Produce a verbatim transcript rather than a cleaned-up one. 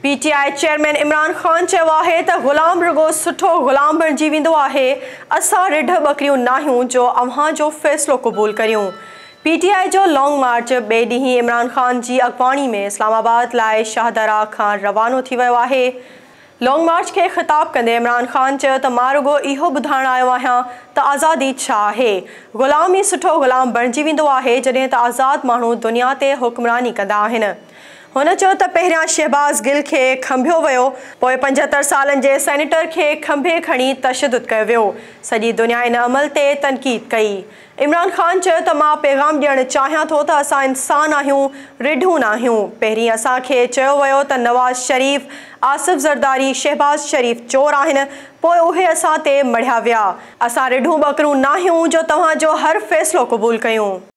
PTI chairman Imran Khan चयो आहे त ग़ुलाम रुगो सुठो ग़ुलाम बणिजी वेंदो आहे। असां रिढ ॿकरियूं नाहियूं जो अव्हां जो फ़ैसिलो क़बूल करियूं। पीटीआई जो लॉन्ग मार्च ॿिए ॾींहुं इमरान ख़ान जी अॻवाणी में इस्लामाबाद लाइ शाहदरा खां रवानो थी वियो आहे। लॉन्ग मार्च खे ख़िताब कंदे इमरान ख़ान चयो त मां रुगो इहो ॿुधाइण आयो आहियां त आज़ादी छा आहे। ग़ुलाम ई सुठो ग़ुलाम बणिजी वेंदो आहे जॾहिं त आज़ाद माण्हू दुनिया ते हुक्मरानी कंदा आहिनि। हुन चयो त पहिरियां शहबाज़ गिल खे खंभियो वियो, पोइ पंजहतरि सालनि जे सेनेटर खे खंभे खणी तशदुद कयो वियो। सॼी दुनिया इन अमल ते तनक़ीद कई। इमरान ख़ान चयो त मां पैगाम ॾियणु चाहियां थो त असां इंसान आहियूं, रिढूं न आहियूं। पहिरीं असांखे चयो वियो त नवाज़ शरीफ़, आसिफ ज़रदारी, शहबाज़ शरीफ़ चोर आहिनि, पोइ उहे असां ते मढ़िया विया। असां रिढूं ॿकरूं न आहियूं जो तव्हां जो हर फ़ैसिलो क़बूल कयूं।